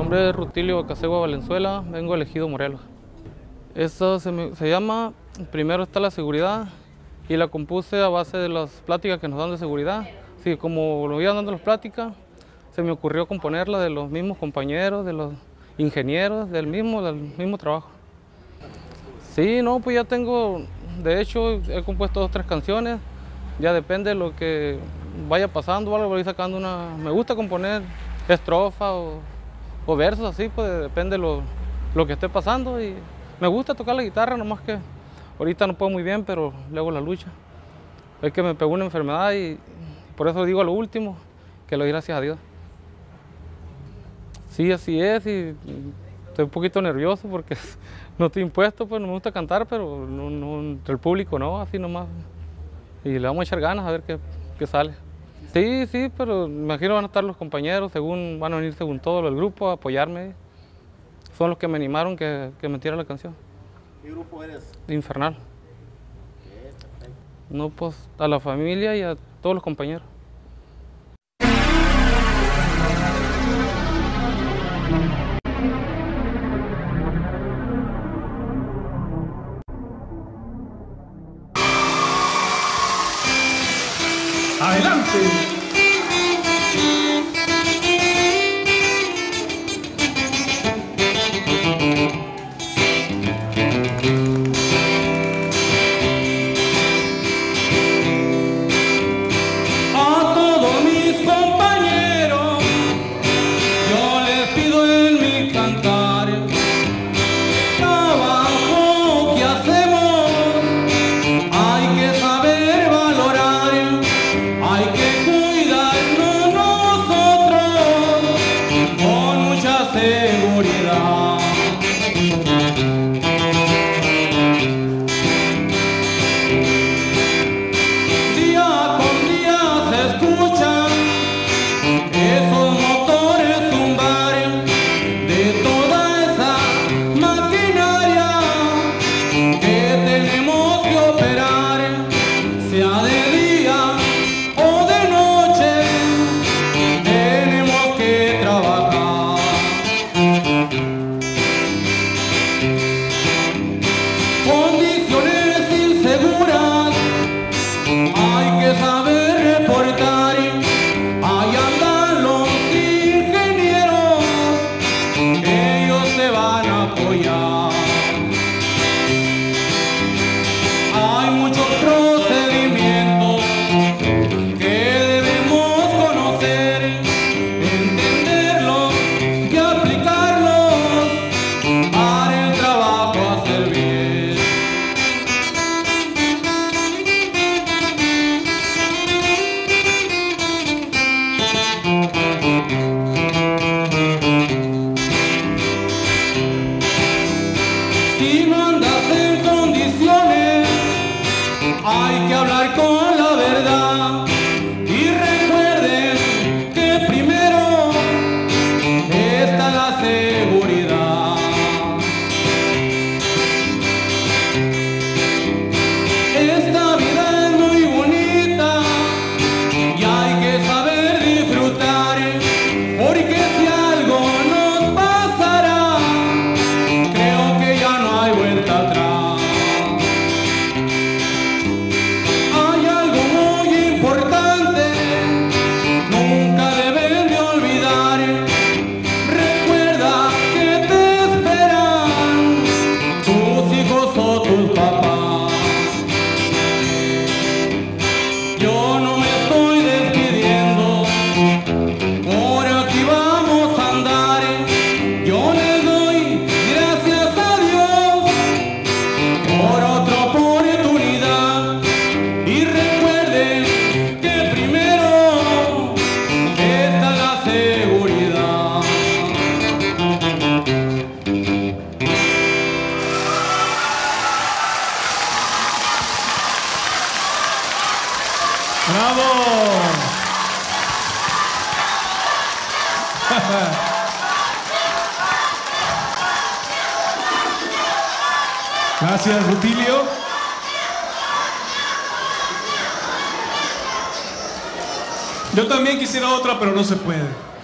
nombre es Rutilio Casegua Valenzuela, vengo elegido Morelos. Esto se llama, primero está la seguridad y la compuse a base de las pláticas que nos dan de seguridad. Sí, como lo iban dando las pláticas, se me ocurrió componerla de los mismos compañeros, de los ingenieros, del mismo trabajo. Sí, no, pues ya tengo, de hecho he compuesto 2 o 3 canciones, ya depende de lo que vaya pasando o algo, voy sacando una. Me gusta componer estrofas o versos así, pues depende lo que esté pasando, y me gusta tocar la guitarra, nomás que ahorita no puedo muy bien, pero le hago la lucha. Es que me pegó una enfermedad y por eso digo a lo último, que le doy gracias a Dios. Sí, así es, y estoy un poquito nervioso porque no estoy impuesto, pues no me gusta cantar, pero no, entre el público no, así nomás. Y le vamos a echar ganas a ver qué sale. Sí, sí, pero me imagino van a estar los compañeros, van a venir según todo el grupo a apoyarme. Son los que me animaron que metiera la canción. ¿Qué grupo eres? Infernal. Ok, perfecto. No, pues a la familia y a todos los compañeros. ¡Adelante! A todos mis compañeros yo les pido en mi cantar, trabajo que hacemos hay que saber valorar, hay que cuidarnos nosotros con mucha seguridad. Día con día se escuchan esos motores zumbar de toda esa maquinaria que tenemos que operar, sea de día o de noche, tenemos que trabajar. Condiciones inseguras hay que saber reportar, ahí andan los ingenieros, ellos te van a apoyar. Hay muchos procedimientos que debemos conocer, entenderlos y aplicarlos para el trabajo hacer bien. Si no andas en condiciones, hay que hablar con la verdad. Y recuerden que primero está la seguridad. Esta vida es muy bonita y hay que saber disfrutar, porque si algo nos pasará, creo que ya no hay vuelta atrás. Hay algo muy importante, nunca deben de olvidar. Recuerda que te esperan tus hijos o tus papás. Yo no me estoy despidiendo, por aquí vamos a andar. Yo les doy gracias a Dios por otra oportunidad. Y recuerden que primero está la seguridad. ¡Bravo! Gracias, Rutilio. Yo también quisiera otra, pero no se puede.